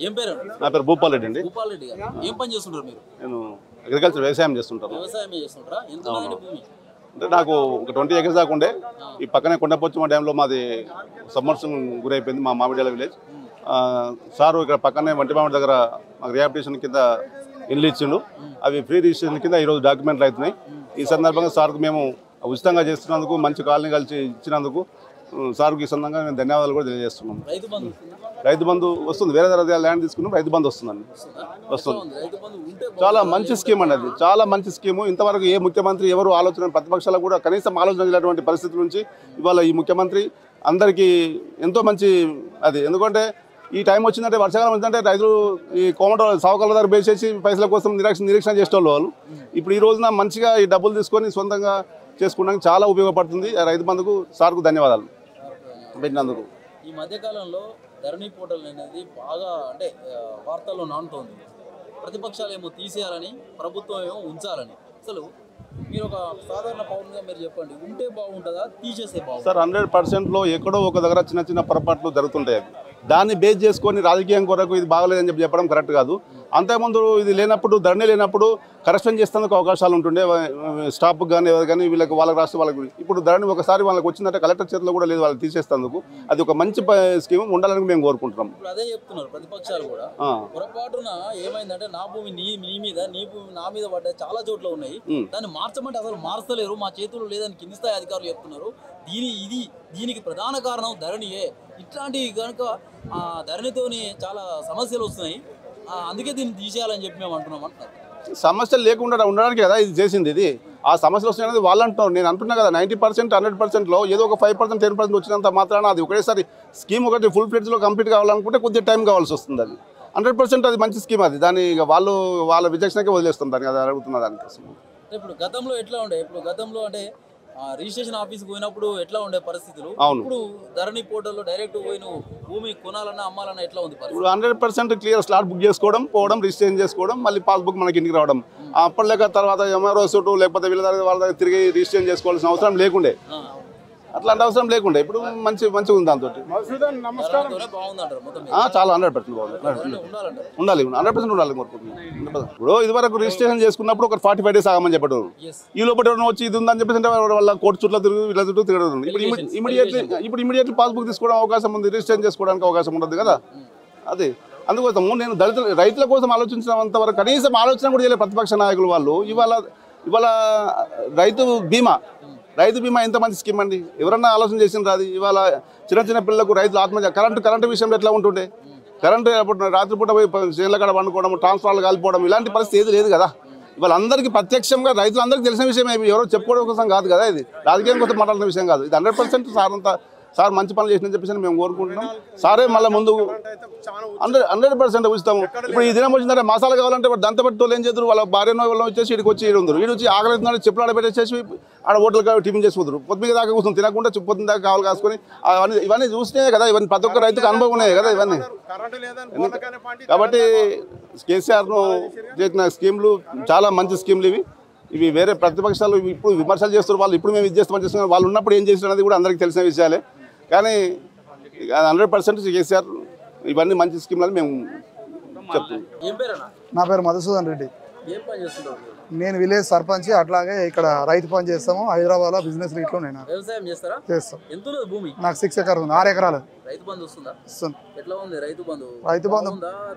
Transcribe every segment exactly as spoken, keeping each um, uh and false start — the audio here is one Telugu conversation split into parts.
ఏం పేరు? నా పేరు భూపాల్ రెడ్డి అండి. భూపాల్ రెడ్డి గారు ఏం పని చేస్తుంటారు మీరు? నేను అగ్రికల్చర్ వ్యవసాయం చేస్తుంటాను. వ్యవసాయం చేస్తుంటారా? ఎంత భూమి? అంటే నాకు ఒక ట్వంటీ ఎకర్స్ దాకా ఉండే. ఈ పక్కనే కొండపోచమ్మ డ్యాంలో మాది సబ్మర్షన్ గురైపోయింది మా మామిడియాల విలేజ్. సారు ఇక్కడ పక్కనే వంటి మామిడి దగ్గర మాకు రిహాబిలిటేషన్ కింద ఇల్లు ఇచ్చిండు. అవి ఫ్రీ రిజిస్ట్రేషన్ కింద ఈరోజు డాక్యుమెంట్లు అవుతున్నాయి. ఈ సందర్భంగా సార్కు మేము ఉచితంగా చేస్తున్నందుకు, మంచి కాలనీ కలిసి ఇచ్చినందుకు సార్కు ఈ సందర్భంగా మేము ధన్యవాదాలు కూడా తెలియజేస్తున్నాం. రైతు బంధు వస్తుంది, వేరే దగ్గర ల్యాండ్ తీసుకున్నాం, రైతు బంధు వస్తుందండి. వస్తుంది. చాలా మంచి స్కీమ్ అండి, అది చాలా మంచి స్కీము. ఇంతవరకు ఏ ముఖ్యమంత్రి ఎవరు ఆలోచన, ప్రతిపక్షాలకు కూడా కనీసం ఆలోచన చేసినటువంటి పరిస్థితి నుంచి ఇవాళ ఈ ముఖ్యమంత్రి అందరికీ ఎంతో మంచి అది. ఎందుకంటే ఈ టైం వచ్చిందంటే, వర్షాకాలం వచ్చిందంటే రైతులు ఈ కోమట సావుకాల దగ్గర బేసేసి పైసల కోసం నిరీక్షణ నిరీక్షణ చేసేవాళ్ళు వాళ్ళు. ఇప్పుడు ఈ రోజున మంచిగా ఈ డబ్బులు తీసుకొని సొంతంగా చేసుకోవడానికి చాలా ఉపయోగపడుతుంది. రైతు బంధుకు సార్కు ధన్యవాదాలు పెట్టినందుకు. ఈ మధ్యకాలంలో ధరణి పోర్టల్ అనేది బాగా అంటే వార్తల్లో నానుతోంది. ప్రతిపక్షాలు ఏమో తీసేయాలని, ప్రభుత్వం ఏమో ఉంచాలని. అసలు మీరు ఒక సాధారణ పౌరునిగా మీరు చెప్పండి, ఉంటే బాగుంటుందా, తీసేస్తే బాగుంటుందా? సార్, హండ్రెడ్ పర్సెంట్లో ఎక్కడో ఒక దగ్గర చిన్న చిన్న పొరపాట్లు జరుగుతుంటాయి. అవి దాన్ని బేస్ చేసుకొని రాజకీయం కొరకు ఇది బాగలేదని చెప్పి చెప్పడం కరెక్ట్ కాదు. అంతకుముందు ఇది లేనప్పుడు, ధరణి లేనప్పుడు కరెక్షన్ చేసేందుకు అవకాశాలు ఉంటుండే, స్టాఫ్కి కానీ ఎవరు కానీ వీళ్ళకి వాళ్ళకి రాష్ట్ర వాళ్ళకి. ఇప్పుడు ధరణి ఒకసారి వాళ్ళకి వచ్చిందంటే కలెక్టర్ చేతిలో కూడా లేదు, వాళ్ళు తీసేస్తేందుకు. అది ఒక మంచి స్కీమ్ ఉండాలని మేము కోరుకుంటున్నాం. ఇప్పుడు అదే చెప్తున్నారు ప్రతిపక్షాలు కూడా. పొరపాటున ఏమైందంటే నా భూమి నీ నీ మీద, నీ భూమి నా మీద పడ్డ చాలా చోట్ల ఉన్నాయి, దాన్ని మార్చమంటే అసలు మార్చలేరు, మా చేతుల్లో లేదని కింది స్థాయి అధికారులు చెప్తున్నారు. దీని ఇది దీనికి ప్రధాన కారణం ధరణియే. ఇట్లాంటివి కనుక ధరణితోని చాలా సమస్యలు వస్తున్నాయి, అందుకే దీన్ని తీసేయాలని చెప్పి మేము అంటున్నాం అంటున్నారు. సమస్యలు లేకుండా ఉండడానికి కదా ఇది చేసింది. ఇది ఆ సమస్యలు వస్తున్నాయనేది వాళ్ళు అంటున్నారు. నేను అంటున్నా కదా, నైంటీ పర్సెంట్ హండ్రెడ్ పర్సెంట్లో ఏదో ఒక ఫైవ్ పర్సెంట్ టెన్ పర్సెంట్ వచ్చినంత మాత్రాన అది ఒకేసారి స్కీమ్ ఒకటి ఫుల్ ఫ్లెడ్జ్లో కంప్లీట్ కావాలనుకుంటే కొద్దిగా టైం కావాల్సి వస్తుంది. అది హండ్రెడ్ పర్సెంట్ అది మంచి స్కీమ్. అది దాన్ని వాళ్ళు వాళ్ళ విచక్షణకే వదిలేస్తుంది దాన్ని, అది అడుగుతున్న దానికోసం. ఇప్పుడు గతంలో ఎట్లా ఉండే, ఇప్పుడు గతంలో అంటే రిజిస్ట్రేషన్ ఆఫీస్కి పోయినప్పుడు ఎట్లా ఉండే పరిస్థితులు, ఇప్పుడు ధరణి పోర్టల్లో డైరెక్ట్ పోయిన భూమి కొనాలన్నా అమ్మాలన్నా ఎట్లా ఉంది? ఇప్పుడు hundred percent clear slot book చేసుకోవడం, పోవడం, రిజిస్ట్రేషన్ చేసుకోవడం, మళ్ళీ పాస్బుక్ మనకి ఇంటికి రావడం. అప్పటిలేక తర్వాత ఎంఆర్ఓ సూటు లేకపోతే వీళ్ళ దగ్గర వాళ్ళ దగ్గర తిరిగి రిజిస్ట్రేషన్ చేసుకోవాల్సిన అవసరం లేకుండే, అట్లాంటి అవసరం లేకుండే. ఇప్పుడు మంచి మంచిగా ఉంది దాంతో. చాలా హండ్రెడ్ పర్సెంట్ బాగుంది, ఉండాలి, హండ్రెడ్ పర్సెంట్ ఉండాలి కోరుకుంటున్నాను. ఇప్పుడు ఇదివరకు రిజిస్ట్రేషన్ చేసుకున్నప్పుడు ఒక ఫార్టీ ఫైవ్ డేస్ ఆగమని చెప్పడం, ఈ లోపల ఎవరైనా వచ్చి ఇది ఉందని చెప్పేసి వాళ్ళ కోర్టు చుట్టూ తిరుగు వీళ్ళ చుట్టూ తిరగడం. ఇప్పుడు ఇమీడియట్లీ ఇప్పుడు ఇమీడియట్లీ పాస్బుక్ తీసుకోవడం అవకాశం ఉంది, రిజిస్ట్రేషన్ చేసుకోవడానికి అవకాశం ఉంటుంది కదా. అది అందుకోసము నేను దళిత రైతుల కోసం ఆలోచించినంత వరకు కనీసం ఆలోచన కూడా చేయలేదు ప్రతిపక్ష నాయకులు వాళ్ళు. ఇవాళ ఇవాళ రైతు బీమా రైతు బీమా ఎంత మంచి స్కీమ్ అండి, ఎవరన్నా ఆలోచన చేసిండ్రు? అది ఇవాళ చిన్న చిన్న పిల్లలకు రైతులు ఆత్మహత్య, కరెంటు కరెంటు విషయంలో ఎట్లా ఉంటుండే, కరెంటు రాత్రిపూట పోయి చేనుల కాడ పండుకోవడం, ట్రాన్స్ఫార్మర్లు కాలిపోవడం, ఇలాంటి పరిస్థితి ఏది లేదు కదా. ఇవాళ అందరికీ ప్రత్యక్షంగా రైతులందరికీ తెలిసిన విషయం, ఎవరో చెప్పుకోవడం కోసం కాదు కదా, ఇది రాజకీయం కోసం మాట్లాడిన విషయం కాదు. ఇది హండ్రెడ్ పర్సెంట్ సార్ అంతా సార్ మంచి పనులు చేసిన చెప్పేసి మేము కోరుకుంటున్నాం. సారే మళ్ళీ ముందు హండ్రెడ్ హండ్రెడ్ పర్సెంట్ ఉచితాము. ఇప్పుడు ఈ దినం వచ్చిందంటే మసాలా కావాలంటే దంత పెట్టి వాళ్ళు ఏం చేద్దరు, వాళ్ళ భార్యనో వాళ్ళని వచ్చేసి ఇక్కడికి వచ్చి ఈడు వీడు వచ్చి ఆకలిస్తున్నాడు చెప్పులు ఆడబెట్టేసేసి ఆడ హోటల్ టిఫిన్ చేసుకుంటారు. పొద్దుగా దాకా కూర్చొని తినకుండా పొద్దున్న దాకా కావాలి కాసుకొని అవన్నీ ఇవన్నీ చూసినాయి కదా. ఇవన్నీ ప్రతి ఒక్క రైతుకు అనుభవం ఉన్నాయి కదా ఇవన్నీ. కాబట్టి కేసీఆర్ను చేసిన స్కీమ్లు చాలా మంచి స్కీమ్లు ఇవి. ఇవి వేరే ప్రతిపక్షాలు ఇప్పుడు విమర్శలు చేస్తారు, వాళ్ళు ఇప్పుడు మేము ఇది చేస్తామని చేస్తున్నారు, వాళ్ళు ఉన్నప్పుడు ఏం చేస్తున్నారు అనేది కూడా అందరికీ తెలిసిన విషయాలే. కానీ హండ్రెడ్ పర్సెంట్ కేసీఆర్ ఇవన్నీ మంచి స్కీమ్లు అని మేము చెప్తున్నాం. నా పేరు మధుసూదన్ రెడ్డి, నేను విలేజ్ సర్పంచ్. అట్లాగే ఇక్కడ రైతు పని చేస్తాము. హైదరాబాద్ లో బిజినెస్ రీట్లో నేను చేస్తాం. నాకు సిక్స్ ఎకర్ ఉంది, ఆరు ఎకరాలు. రైతు బంధు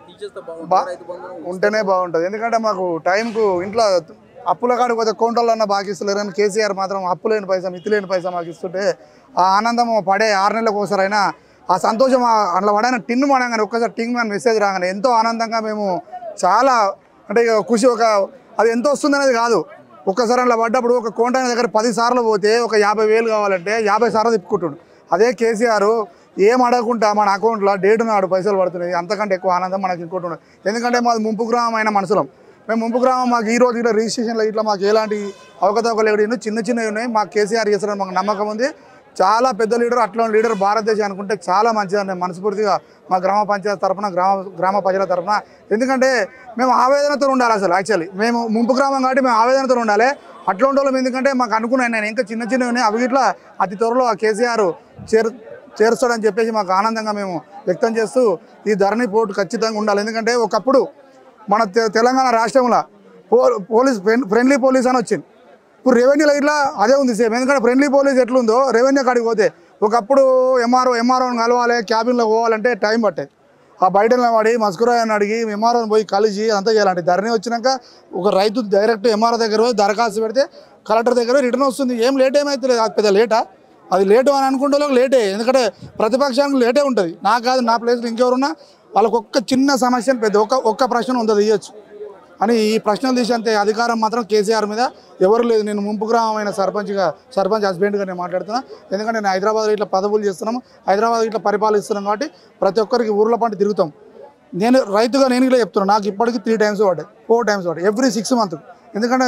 ఉంటేనే బాగుంటుంది, ఎందుకంటే మాకు టైంకు ఇంట్లో అప్పుల కాడికి పోతే కౌంటర్లో అన్న బాగా ఇస్తలేరు, కానీ కేసీఆర్ మాత్రం అప్పు లేని పైసా మిత్తి లేని పైసా మాకు ఇస్తుంటే ఆ ఆనందం పడే ఆరు నెలలకు ఒకసారైనా ఆ సంతోషం అట్లా పడైనా టిన్ను పడగానే ఒక్కసారి టింగ్ అని మెసేజ్ రాగానే ఎంతో ఆనందంగా మేము చాలా అంటే ఖుషి. ఒక అది ఎంత వస్తుంది అనేది కాదు, ఒక్కసారి అట్లా పడ్డప్పుడు ఒక కౌంటర్ దగ్గర పది సార్లు పోతే ఒక యాభై వేలు కావాలంటే యాభై సార్లు తిప్పుకుంటుండు. అదే కేసీఆర్ ఏం అడగకుండా మన అకౌంట్లో డేటు నాడు పైసలు పడుతున్నాయి, అంతకంటే ఎక్కువ ఆనందం మనకి ఇంకోటి ఉండదు. ఎందుకంటే మాది ముంపు గ్రామం అయిన మనుషులం మేము. ముంపు గ్రామం మాకు ఈ రోజు ఇట్లా రిజిస్ట్రేషన్లో ఇట్లా మాకు ఎలాంటి అవకతవకలు లేవు, చిన్న చిన్నవి ఉన్నాయి. మాకు కేసీఆర్ చేస్తారని మాకు నమ్మకం ఉంది. చాలా పెద్ద లీడర్, అట్లా లీడర్ భారతదేశం అనుకుంటే చాలా మంచిదని మనస్ఫూర్తిగా మా గ్రామ పంచాయతీ తరఫున గ్రామ గ్రామ ప్రజల తరఫున. ఎందుకంటే మేము ఆవేదనతో ఉండాలి, అసలు యాక్చువల్లీ మేము ముంపు గ్రామం కాబట్టి మేము ఆవేదనతో ఉండాలి. అట్లా ఉండడం ఎందుకంటే మాకు అనుకున్నాను నేను ఇంకా చిన్న చిన్నవి ఉన్నాయి, అవి ఇట్లా అతి త్వరలో ఆ కేసీఆర్ చేరు చేరుస్తాడని చెప్పేసి మాకు ఆనందంగా మేము వ్యక్తం చేస్తూ ఈ ధరణి పోర్టు ఖచ్చితంగా ఉండాలి. ఎందుకంటే ఒకప్పుడు మన తెలంగాణ రాష్ట్రంలో పో పోలీస్ ఫ్రెండ్లీ పోలీస్ అని వచ్చింది. ఇప్పుడు రెవెన్యూలో ఇట్లా అదే ఉంది సేమ్. ఎందుకంటే ఫ్రెండ్లీ పోలీస్ ఎట్లుందో రెవెన్యూ కాడికి పోతే ఒకప్పుడు ఎంఆర్ఓ ఎంఆర్ఓని కలవాలి, క్యాబిన్లో పోవాలంటే టైం పట్టేది. ఆ బయటలో వాడి మస్కురాయని అడిగి ఎంఆర్ఓని పోయి కలిసి అంతా చేయాలంటే ధరణి వచ్చినాక ఒక రైతు డైరెక్ట్ ఎంఆర్ఓ దగ్గర పోయి దరఖాస్తు పెడితే కలెక్టర్ దగ్గర రిటర్న్ వస్తుంది. ఏం లేట్ ఏమైతే అది పెద్ద లేటా? అది లేటు అని అనుకుంటే లేటే. ఎందుకంటే ప్రతిపక్షానికి లేటే ఉంటుంది. నాకు కాదు, నా ప్లేస్లో ఇంకెవరున్నా వాళ్ళకు ఒక్క చిన్న సమస్యను పెద్ద ఒక్క ఒక్క ప్రశ్న ఉంటుంది ఇవ్వచ్చు అని ఈ ప్రశ్నలు తీసేంత అధికారం మాత్రం కేసీఆర్ మీద ఎవరు లేదు. నేను ముంపు గ్రామమైన సర్పంచ్గా సర్పంచ్ హస్బెండ్గా నేను మాట్లాడుతున్నా. ఎందుకంటే నేను హైదరాబాద్లో ఇట్లా పదవులు చేస్తున్నాము, హైదరాబాద్ ఇట్లా పరిపాలిస్తున్నాం కాబట్టి ప్రతి ఒక్కరికి ఊర్ల పంట తిరుగుతాం. నేను రైతుగా నేను ఇలా చెప్తున్నాను, నాకు ఇప్పటికీ త్రీ టైమ్స్ పడ్డాయి, ఫోర్ టైమ్స్ పడ్డాయి ఎవ్రీ సిక్స్ మంత్. ఎందుకంటే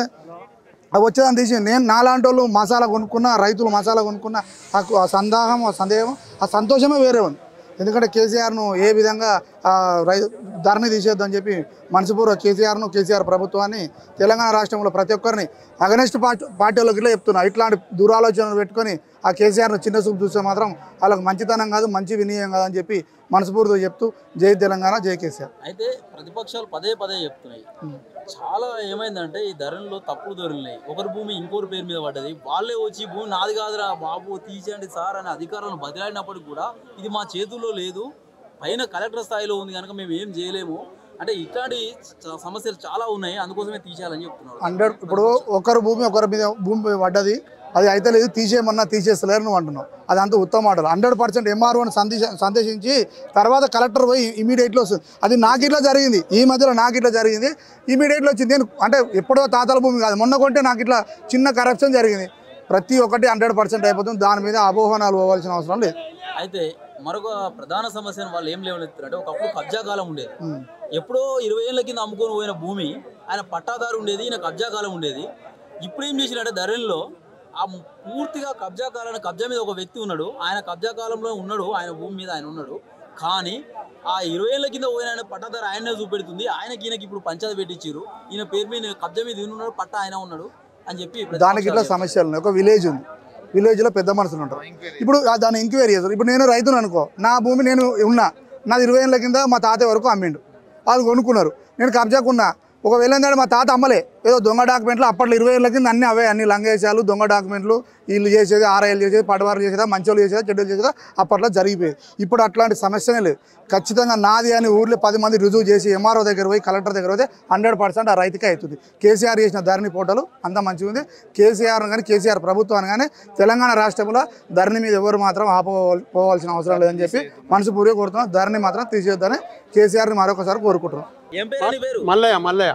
అవి వచ్చేదాన్ని తీసి నేను నాలాంటి వాళ్ళు మసాలా కొనుక్కున్న, రైతులు మసాలా కొనుక్కున్న ఆ సందేహం, ఆ సందేహం, ఆ సంతోషమే వేరే ఉంది. ఎందుకంటే కేసీఆర్ను ఏ విధంగా రై ధరణి తీసేద్దని చెప్పి మనసుపూర్వక కేసీఆర్ను కేసీఆర్ ప్రభుత్వాన్ని తెలంగాణ రాష్ట్రంలో ప్రతి ఒక్కరిని అగనెస్ట్ పార్టీ పార్టీలోకి ఇట్లా చెప్తున్నా. ఇట్లాంటి దురాలోచనలు పెట్టుకొని ఆ కేసీఆర్ను చిన్న చూపు చూస్తే మాత్రం వాళ్ళకి మంచితనం కాదు, మంచి వినియోగం కాదని చెప్పి మనస్ఫూర్తిగా చెప్తూ జై తెలంగాణ, జై కేసీఆర్. అయితే ప్రతిపక్షాలు పదే పదే చెప్తున్నాయి, చాలా ఏమైందంటే ఈ ధరలో తప్పుడు ధరలున్నాయి. ఒకరి భూమి ఇంకోరి పేరు మీద పడ్డది, వాళ్ళే వచ్చి భూమి నాది కాదురా బాబు తీసేయండి సార్ అని అధికారులను బదిలాడినప్పటికి కూడా ఇది మా చేతుల్లో లేదు, పైన కలెక్టర్ స్థాయిలో ఉంది కనుక మేము ఏం చేయలేము అంటే ఇట్లాంటి సమస్యలు చాలా ఉన్నాయి, అందుకోసమే తీసేయాలని చెప్తున్నారు. హండ్రెడ్ ఇప్పుడు ఒకరి భూమి ఒకరి మీద భూమి పడ్డది, అది అయితే లేదు, తీసేయమన్నా తీసేస్తలేరు నువ్వు అంటున్నావు. అది అంత ఉత్తమ మాటలు. హండ్రెడ్ పర్సెంట్ ఎంఆర్ఓని సందేశ సందేశించి తర్వాత కలెక్టర్ పోయి ఇమీడియట్లో వస్తుంది. అది నాకు ఇట్లా జరిగింది, ఈ మధ్యలో నాకు ఇట్లా జరిగింది, ఇమీడియట్లో వచ్చింది. నేను అంటే ఎప్పుడో తాతల భూమి కాదు, మొన్న కొంటే నాకు ఇట్లా చిన్న కరప్షన్ జరిగింది. ప్రతి ఒక్కటి హండ్రెడ్ పర్సెంట్ అయిపోతుంది, దాని మీద అపోహనాలు పోవాల్సిన అవసరం లేదు. అయితే మరొక ప్రధాన సమస్యను వాళ్ళు ఏం లేవనెత్తారంటే ఒకప్పుడు కబ్జా కాలం ఉండేది. ఎప్పుడో ఇరవై ఏళ్ళ కింద అమ్ముకొని పోయిన భూమి ఆయన పట్టాదారు ఉండేది, ఈయన కబ్జా కాలం ఉండేది. ఇప్పుడు ఏం చేసినట్టే ధరల్లో ఆ పూర్తిగా కబ్జా కాలాన్ని కబ్జా మీద ఒక వ్యక్తి ఉన్నాడు, ఆయన కబ్జా కాలంలో ఉన్నాడు, ఆయన భూమి మీద ఆయన ఉన్నాడు. కానీ ఆ ఇరవై ఏళ్ళ కింద పోయిన ఆయన పట్టాదారు ఆయనే చూపెడుతుంది, ఆయనకి ఈయనకి ఇప్పుడు పంచాయతీ పెట్టించారు, ఈయన పేరు మీద కబ్జా మీద ఈయన ఉన్నాడు, పట్ట ఆయన ఉన్నాడు అని చెప్పి దానికి ఇట్లా సమస్యలు ఉన్నాయి. ఒక విలేజ్ ఉంది, విలేజ్లో పెద్ద మనుషులు ఉంటారు. ఇప్పుడు దాన్ని ఎంక్వైరీ చేస్తారు. ఇప్పుడు నేను రైతును అనుకో, నా భూమి నేను ఉన్నా, నాది ఇరవై ఏళ్ళ కింద మా తాతయ్య వరకు అమ్మిండు, వాళ్ళు కొనుక్కున్నారు, నేను కబ్జాకున్నా. ఒకవేళ ఏంటంటే మా తాత అమ్మలే, ఏదో దొంగ డాక్యుమెంట్లు అప్పట్లో ఇరవై ఏళ్ళ కింద అన్నీ అవే, అన్ని లంగేసాలు దొంగ డాక్యుమెంట్లు, వీళ్ళు చేసేది ఆర్ఐలు చేసేది, పడవారు చేసేదా, మంచోళ్ళు చేసేదా, చెడ్డలు చేసేదా అప్పట్లో జరిగిపోయేది. ఇప్పుడు అట్లాంటి సమస్యనే లేదు. ఖచ్చితంగా నాది అని ఊర్లో పది మంది రుజువు చేసి ఎంఆర్ఓ దగ్గర పోయి కలెక్టర్ దగ్గర పోతే హండ్రెడ్ పర్సెంట్ ఆ రైతుకే అవుతుంది. కేసీఆర్ చేసిన ధరణి పోర్టల్ అంత మంచిగా ఉంది. కేసీఆర్ కానీ కేసీఆర్ ప్రభుత్వాన్ని కానీ తెలంగాణ రాష్ట్రంలో ధరణి మీద ఎవరు మాత్రం ఆపోవాల్సిన అవసరం లేదని చెప్పి మనసుపూర్తిగా కోరుతున్నాం. ధరణి మాత్రం తీసేద్దని కేసీఆర్ని మరొకసారి కోరుకుంటున్నాం. మల్లయ్య మల్లయ్య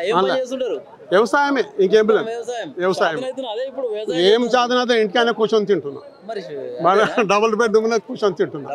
వ్యవసాయమే, ఇంకేం వ్యవసాయం. ఏం సాధన ఇంటికైనా కూర్చొని తింటున్నా, డబుల్ బెడ్రూమ్ కూర్చొని తింటున్నా,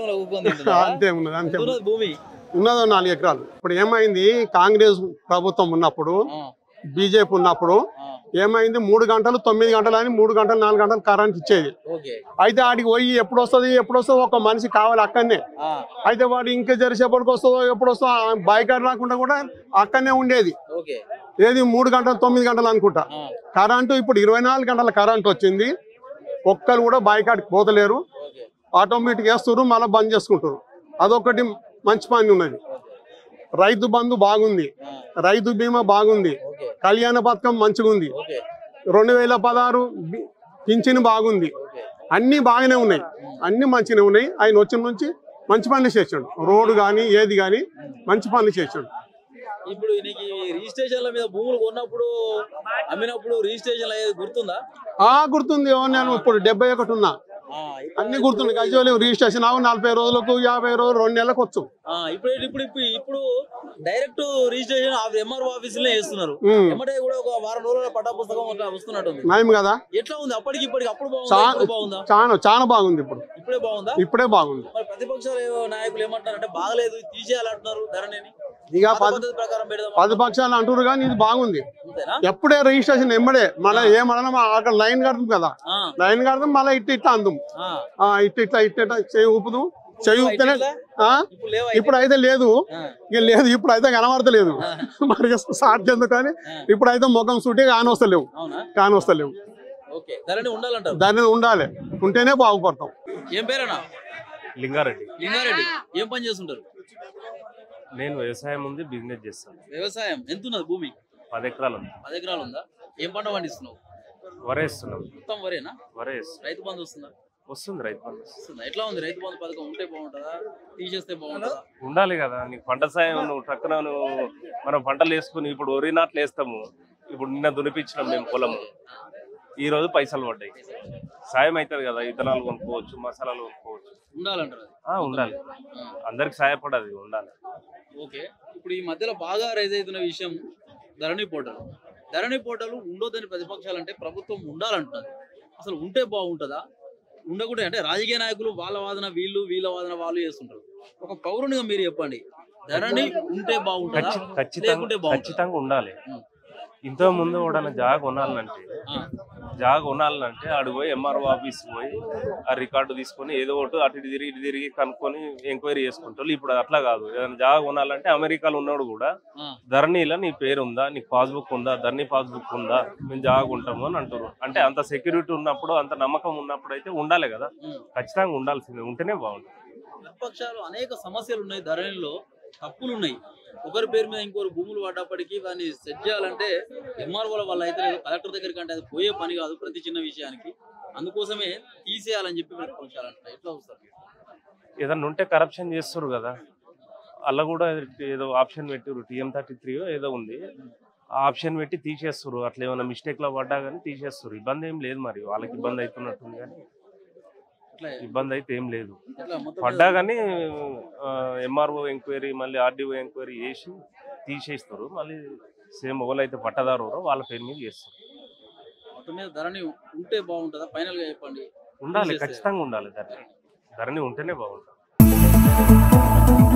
అంతే ఉన్నది. అంతే ఉన్నదో నాలుగు ఎకరాలు. ఇప్పుడు ఏమైంది, కాంగ్రెస్ ప్రభుత్వం ఉన్నప్పుడు, బీజేపీ ఉన్నప్పుడు ఏమైంది, మూడు గంటలు తొమ్మిది గంటలు అని మూడు గంటలు నాలుగు గంటలు కరెంట్ ఇచ్చేది. అయితే ఆడికి పోయి ఎప్పుడు వస్తుంది ఎప్పుడు వస్తుందో ఒక మనిషి కావాలి అక్కడనే. అయితే వాడు ఇంకా జరిసేపటికి వస్తుందో ఎప్పుడు వస్తుందో బైకార్ రాకుండా కూడా అక్కడనే ఉండేది. ఏది మూడు గంటలు తొమ్మిది గంటలు అనుకుంటా కరెంటు. ఇప్పుడు ఇరవై నాలుగు గంటల కరెంట్ వచ్చింది, ఒక్కరు కూడా బైకాడికి పోతలేరు, ఆటోమేటిక్ వేస్తున్నారు, మళ్ళీ బంద్ చేసుకుంటారు. అదొకటి మంచి పని ఉన్నది. రైతు బంధు బాగుంది, రైతు బీమా బాగుంది, కళ్యాణ పథకం మంచిగా ఉంది, రెండు వేల పదహారు పింఛన్ బాగుంది, అన్ని బాగానే ఉన్నాయి, అన్ని మంచిగానే ఉన్నాయి. ఆయన వచ్చిన నుంచి మంచి పనులు చేసాడు, రోడ్డు కానీ ఏది కానీ మంచి పనులు చేసాడు. ఇప్పుడు రిజిస్ట్రేషన్ల మీద భూములు కొన్నప్పుడు అమ్మినప్పుడు రిజిస్ట్రేషన్ అయ్యేది గుర్తుందా? ఆ గుర్తుంది. నేను ఇప్పుడు డెబ్బై ఒకటి ఉన్నా, అన్ని గుర్తుంది. గజోలి రిజిస్ట్రేషన్ అవు నలభై రోజులకు యాభై రోజులు రెండు నెలలకు వచ్చు. ఇప్పుడు ఇప్పుడు ఇప్పుడు ఇప్పుడు డైరెక్ట్ రిజిస్ట్రేషన్ ఎంఆర్ఓ ఆఫీస్ లో చేస్తున్నారు. ఎమ్మటే కూడా ఒక వారం రోజుల పట్టా పుస్తకం వస్తున్నట్టు నయం కదా. ఎట్లా ఉంది అప్పటికి ఇప్పటికి? అప్పుడు బాగుందా? చాలా చాలా బాగుంది. ఇప్పుడు ఇప్పుడే బాగుందా? ఇప్పుడే బాగుంది. మరి ప్రతిపక్షాలు నాయకులు ఏమంటారు అంటే బాగలేదు, తీసేయాలంటున్నారు ధరణిని. ఇక ప్రతిపక్షాలు అంటారు కానీ ఇది బాగుంది. ఎప్పుడే రిజిస్ట్రేషన్ ఎమ్మడే మళ్ళీ ఏమన్నా అక్కడ లైన్ కడతాం కదా, లైన్ కడతాం మళ్ళీ ఇట్ట ఇట్లా అందం, ఇట్ట ఇట్లా ఇట్ట ఇట్లా చేయి ఊపుదు, చేయి ఊపితేనే. ఇప్పుడు అయితే లేదు, ఇక లేదు, ఇప్పుడు అయితే కనబడతలేదు. మరి సాధ్యం ఎందుకు కానీ ఇప్పుడు అయితే ముఖం సూటి కానొస్తలేవు, కానొస్తలేవు. ధరణి ఉండాలి, ఉంటేనే బాగుపడతాం. ఏం పేరేనా? లింగారెడ్డి. లింగారెడ్డి ఏం పని చేస్తుంటారు? నేను వ్యవసాయం ఉంది, బిజినెస్ చేస్తాను. వ్యవసాయం ఎంత ఉన్నది భూమి? పది ఎకరాలు ఉంది. పది ఎకరాలు ఉందా? ఏం పంట పండిస్తున్నావు? వరేస్తున్నాం. మొత్తం వరేనా? వరేస్. రైతు బంధు వస్తుందా? వస్తుంది రైతు బంధు. వస్తుందా? ఎట్లా ఉంది రైతు బంధు పథకం? ఉంటే బాగుంటుందా, తీసేస్తే బాగుంటుందా? ఉండాలి కదా. నీకు పంట సాయం నువ్వు టక్కున నువ్వు మనం పంటలు వేసుకుని ఇప్పుడు వరి నాట్లు వేస్తాము. ఇప్పుడు నిన్న దునిపించినాం మేము పొలము, ఈ రోజు పైసలు పడ్డాయి. సాయం అవుతుంది కదా, ఇతనాలు కొనుక్కోవచ్చు, మసాలాలు కొనుక్కోవచ్చు. ఉండాలంటారు. ఉండాలి, అందరికి సాయపడది ఉండాలి. ఓకే, ఇప్పుడు ఈ మధ్యలో బాగా రైజ్ అవుతున్న విషయం ధరణి పోర్టల్. ధరణి పోర్టల్ ఉండొద్దని ప్రతిపక్షాలు అంటే ప్రభుత్వం ఉండాలంటున్నారు. అసలు ఉంటే బాగుంటుందా, ఉండకూడదు? అంటే రాజకీయ నాయకులు వాళ్ళ వాదన వీళ్ళు, వీళ్ళ వాదన వాళ్ళు చేస్తుంటారు. ఒక పౌరునిగా మీరు చెప్పండి, ధరణి ఉంటే బాగుంటుందా? ఖచ్చితంగా ఖచ్చితంగా ఉండాలి. ఇంత ముందు కూడా జాగ కొనాలంటే జాగ కొనాలంటే ఆడు పోయి ఎంఆర్ఓ ఆఫీస్ పోయి ఆ రికార్డు తీసుకొని ఏదో ఒకటి అటు ఇటు తిరిగి ఇటు తిరిగి కనుక్కొని ఎంక్వైరీ చేసుకుంటారు. ఇప్పుడు అట్లా కాదు. ఏదైనా జాగ కొనాలంటే అమెరికాలో ఉన్నాడు కూడా ధరణిలో నీ పేరు ఉందా, నీకు పాస్బుక్ ఉందా, ధరణి పాస్బుక్ ఉందా, మేము జాగ ఉంటాము అని అంటారు. అంటే అంత సెక్యూరిటీ ఉన్నప్పుడు, అంత నమ్మకం ఉన్నప్పుడు అయితే ఉండాలి కదా. ఖచ్చితంగా ఉండాల్సిందే, ఉంటేనే బాగుంటుంది. ప్రతిపక్షాలు అనేక సమస్యలు ఉన్నాయి, ధరణిలో తప్పులు ఉన్నాయి. ఒకరి పేరు మీద ఇంకొకరు భూములు పడ్డప్పటికీ దాన్ని సెట్ చేయాలంటే ఎంఆర్ఓల వల్ల అయితే కలెక్టర్ దగ్గరికి అంటే అది పోయే పని కాదు ప్రతి చిన్న విషయానికి. అందుకోసమే తీసేయాలని చెప్పి ప్రతిపక్షాలు అంటారు. ఎట్లా వస్తారు? ఏదన్నా ఉంటే కరప్షన్ చేస్తారు కదా, అలా కూడా ఏదో ఆప్షన్ పెట్టారు, టీఎం థర్టీ త్రీ ఏదో ఉంది, ఆ ఆప్షన్ పెట్టి తీసేస్తారు. అట్లా ఏమైనా మిస్టేక్ లో పడ్డా కానీ తీసేస్తారు. ఇబ్బంది ఏం లేదు, మరి వాళ్ళకి ఇబ్బంది అవుతున్నట్టుంది కానీ ఇబ్బంది అయితే ఏం లేదు. పడ్డా కానీ ఎంఆర్ఓ ఎంక్వైరీ మళ్ళీ ఆర్డీఓ ఎంక్వైరీ చేసి తీసేస్తారు. మళ్ళీ సేమ్ ఎవరైతే పట్టదారు వాళ్ళ పేరు మీద చేస్తారు. మొత్తం మీద ధరణి ఉంటే బాగుంటుందా? ఫైనల్ గా చెప్పండి. ఉండాలి, ఖచ్చితంగా ఉండాలి. ధరణి ధరణి ఉంటేనే బాగుంటుంది.